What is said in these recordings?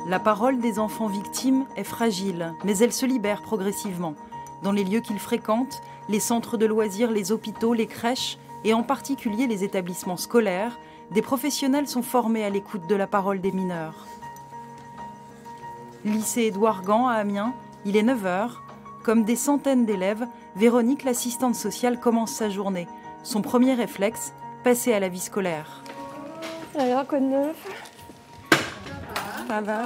La parole des enfants victimes est fragile, mais elle se libère progressivement. Dans les lieux qu'ils fréquentent, les centres de loisirs, les hôpitaux, les crèches et en particulier les établissements scolaires, des professionnels sont formés à l'écoute de la parole des mineurs. Lycée Édouard Gand à Amiens, il est 9 h. Comme des centaines d'élèves, Véronique, l'assistante sociale, commence sa journée. Son premier réflexe, passer à la vie scolaire. Alors, quoi de neuf? Ça va.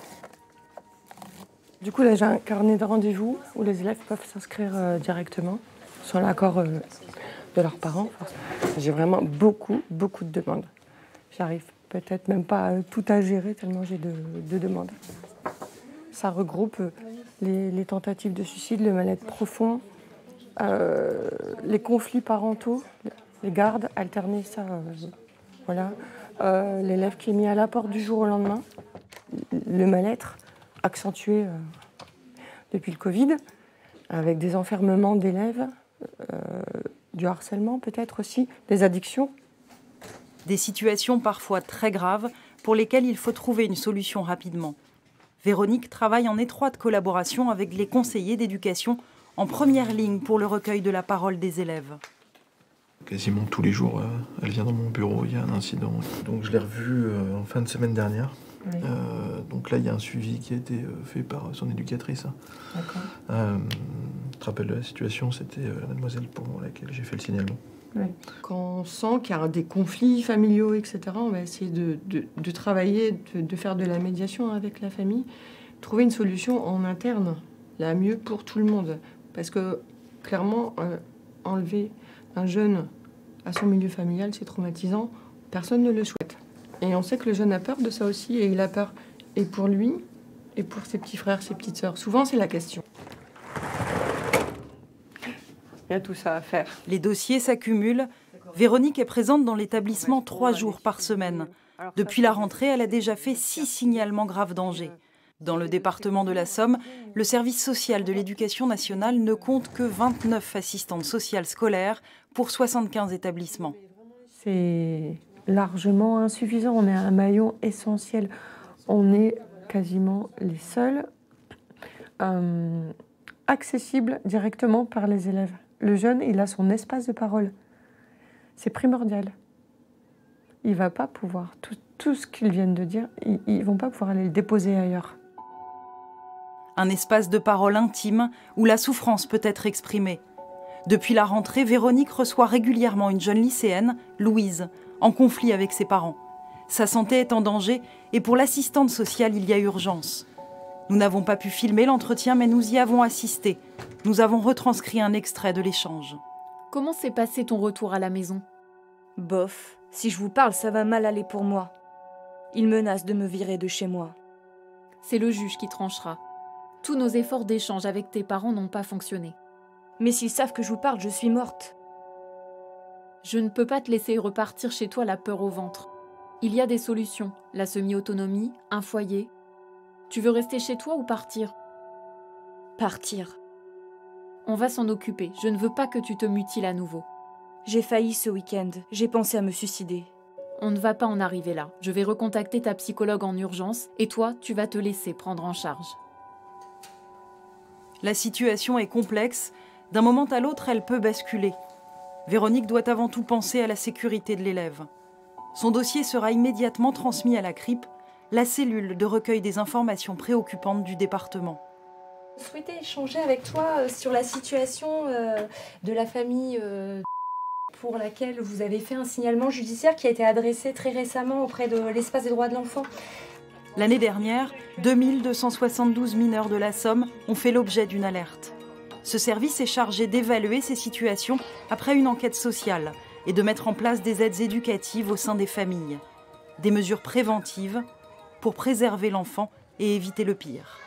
Du coup, là, j'ai un carnet de rendez-vous où les élèves peuvent s'inscrire directement, sans l'accord de leurs parents. J'ai vraiment beaucoup de demandes. J'arrive peut-être même pas tout à gérer tellement j'ai de demandes. Ça regroupe les tentatives de suicide, le mal-être profond, les conflits parentaux, les gardes alternés, ça, voilà. L'élève qui est mis à la porte du jour au lendemain, le mal-être accentué depuis le Covid, avec des enfermements d'élèves, du harcèlement peut-être aussi, des addictions. Des situations parfois très graves pour lesquelles il faut trouver une solution rapidement. Véronique travaille en étroite collaboration avec les conseillers d'éducation en première ligne pour le recueil de la parole des élèves. Quasiment tous les jours, elle vient dans mon bureau, il y a un incident. Donc je l'ai revue en fin de semaine dernière. Oui. Donc là, il y a un suivi qui a été fait par son éducatrice. D'accord. Tu te rappelles de la situation, c'était la mademoiselle pour laquelle j'ai fait le signalement. Oui. Quand on sent qu'il y a des conflits familiaux, etc., on va essayer de travailler, de faire de la médiation avec la famille, trouver une solution en interne, la mieux pour tout le monde. Parce que clairement, enlever un jeune à son milieu familial, c'est traumatisant. Personne ne le souhaite. Et on sait que le jeune a peur de ça aussi, et il a peur et pour lui, et pour ses petits frères, ses petites sœurs. Souvent, c'est la question. Il y a tout ça à faire. Les dossiers s'accumulent. Véronique est présente dans l'établissement 3 jours par semaine. Depuis la rentrée, elle a déjà fait 6 signalements grave danger. Dans le département de la Somme, le service social de l'éducation nationale ne compte que 29 assistantes sociales scolaires pour 75 établissements. C'est largement insuffisant. On est un maillon essentiel. On est quasiment les seuls accessibles directement par les élèves. Le jeune, il a son espace de parole. C'est primordial. Il ne va pas pouvoir, tout ce qu'ils viennent de dire, ils ne vont pas pouvoir aller le déposer ailleurs. Un espace de parole intime où la souffrance peut être exprimée. Depuis la rentrée, Véronique reçoit régulièrement une jeune lycéenne, Louise, en conflit avec ses parents. Sa santé est en danger et pour l'assistante sociale, il y a urgence. Nous n'avons pas pu filmer l'entretien, mais nous y avons assisté. Nous avons retranscrit un extrait de l'échange. Comment s'est passé ton retour à la maison? Bof, si je vous parle, ça va mal aller pour moi. Il menace de me virer de chez moi. C'est le juge qui tranchera. Tous nos efforts d'échange avec tes parents n'ont pas fonctionné. Mais s'ils savent que je vous parle, je suis morte. Je ne peux pas te laisser repartir chez toi la peur au ventre. Il y a des solutions, la semi-autonomie, un foyer. Tu veux rester chez toi ou partir? Partir. On va s'en occuper, je ne veux pas que tu te mutiles à nouveau. J'ai failli ce week-end, j'ai pensé à me suicider. On ne va pas en arriver là. Je vais recontacter ta psychologue en urgence et toi, tu vas te laisser prendre en charge. La situation est complexe. D'un moment à l'autre, elle peut basculer. Véronique doit avant tout penser à la sécurité de l'élève. Son dossier sera immédiatement transmis à la CRIP, la cellule de recueil des informations préoccupantes du département. Je souhaitais échanger avec toi sur la situation de la famille pour laquelle vous avez fait un signalement judiciaire qui a été adressé très récemment auprès de l'Espace des droits de l'enfant. L'année dernière, 2272 mineurs de la Somme ont fait l'objet d'une alerte. Ce service est chargé d'évaluer ces situations après une enquête sociale et de mettre en place des aides éducatives au sein des familles. Des mesures préventives pour préserver l'enfant et éviter le pire.